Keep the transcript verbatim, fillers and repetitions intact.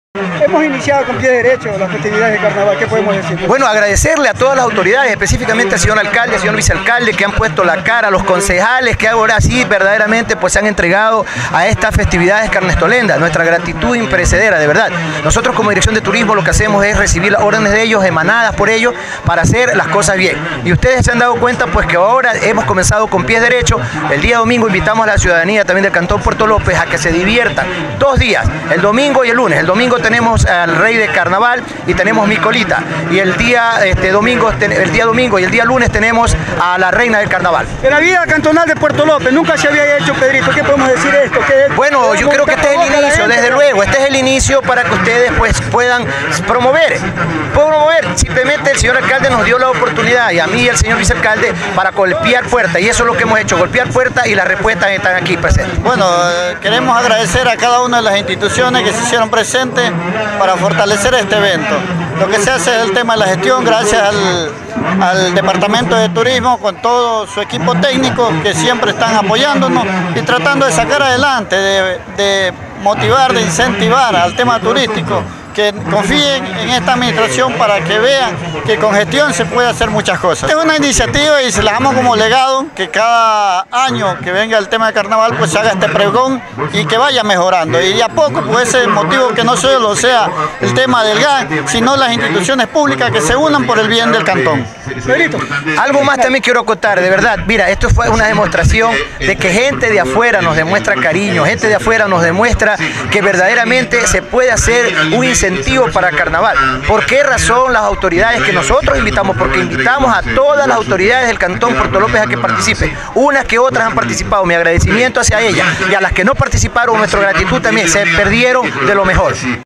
Hemos iniciado con pie derecho las festividades de carnaval, ¿qué podemos decir? Bueno, agradecerle a todas las autoridades, específicamente al señor alcalde, al señor vicealcalde, que han puesto la cara, a los concejales que ahora sí verdaderamente pues se han entregado a estas festividades carnestolendas. Nuestra gratitud imperecedera, de verdad. Nosotros como Dirección de Turismo lo que hacemos es recibir las órdenes de ellos, emanadas por ellos, para hacer las cosas bien. Y ustedes se han dado cuenta pues que ahora hemos comenzado con pies derechos. El día domingo invitamos a la ciudadanía también del Cantón Puerto López a que se diviertan dos días, el domingo y el lunes. El domingo tenemos al Rey de Carnaval y tenemos mi colita, y el día este, domingo el día domingo y el día lunes tenemos a la Reina del Carnaval. En la vida cantonal de Puerto López nunca se había hecho, Pedrito. ¿Qué podemos decir de esto? ¿Qué, bueno, yo creo que este es el inicio, desde luego, este es el inicio para que ustedes pues puedan promover, promover. Simplemente el señor alcalde nos dio la oportunidad, y a mí y al señor vicealcalde, para golpear puertas, y eso es lo que hemos hecho, golpear puertas, y las respuestas están aquí presentes. Bueno, eh, queremos agradecer a cada una de las instituciones que se hicieron presentes para fortalecer este evento. Lo que se hace es el tema de la gestión, gracias al, al Departamento de Turismo con todo su equipo técnico que siempre están apoyándonos y tratando de sacar adelante, de, de motivar, de incentivar al tema turístico, que confíen en esta administración para que vean que con gestión se puede hacer muchas cosas. Es una iniciativa y se la damos como legado, que cada año que venga el tema de carnaval pues se haga este pregón y que vaya mejorando. Y a poco pues ese motivo que no solo sea el tema del G A N, sino las instituciones públicas que se unan por el bien del cantón. Pedrito. Algo más también quiero acotar, de verdad, mira, esto fue una demostración de que gente de afuera nos demuestra cariño, gente de afuera nos demuestra que verdaderamente se puede hacer un incentivo para carnaval. ¿Por qué razón las autoridades que nosotros invitamos? Porque invitamos a todas las autoridades del Cantón Puerto López a que participen. Unas que otras han participado, mi agradecimiento hacia ellas, y a las que no participaron, nuestra gratitud también, se perdieron de lo mejor.